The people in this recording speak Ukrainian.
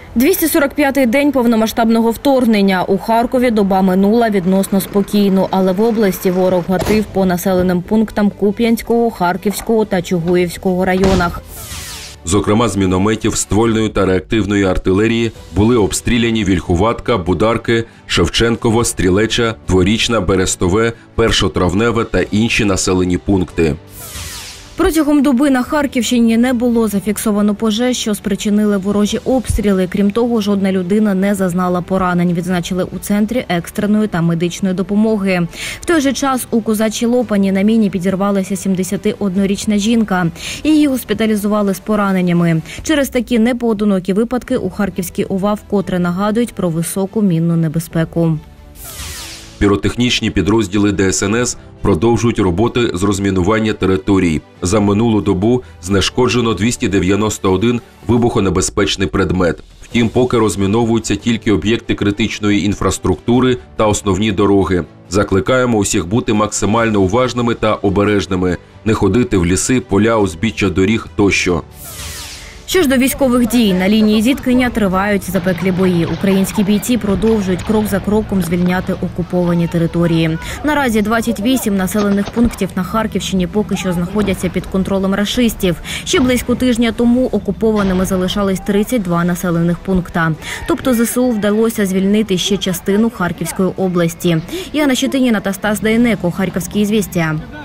245-й день повномасштабного вторгнення. У Харкові доба минула відносно спокійно, але в області ворог гатив по населеним пунктам Куп'янського, Харківського та Чугуївського районах. Зокрема, з мінометів, ствольної та реактивної артилерії були обстріляні Вільхуватка, Бударки, Шевченково, Стрілеча, Дворічна, Берестове, Першотравневе та інші населені пункти. Протягом доби на Харківщині не було зафіксовано пожеж, що спричинили ворожі обстріли. Крім того, жодна людина не зазнала поранень, відзначили у Центрі екстреної та медичної допомоги. В той же час у Козачій Лопані на міні підірвалася 71-річна жінка. Її госпіталізували з пораненнями. Через такі непоодинокі випадки у Харківській ОВА вкотре нагадують про високу мінну небезпеку. Піротехнічні підрозділи ДСНС продовжують роботи з розмінування територій. За минулу добу знешкоджено 291 вибухонебезпечний предмет. Втім, поки розміновуються тільки об'єкти критичної інфраструктури та основні дороги. Закликаємо усіх бути максимально уважними та обережними, не ходити в ліси, поля, узбіччя доріг тощо. Що ж до військових дій, на лінії зіткнення тривають запеклі бої. Українські бійці продовжують крок за кроком звільняти окуповані території. Наразі 28 населених пунктів на Харківщині поки що знаходяться під контролем рашистів. Ще близько тижня тому окупованими залишались 32 населених пункта. Тобто ЗСУ вдалося звільнити ще частину Харківської області. Яна Щетиніна та Стас Дейнеко, Харківські «Ізвістія».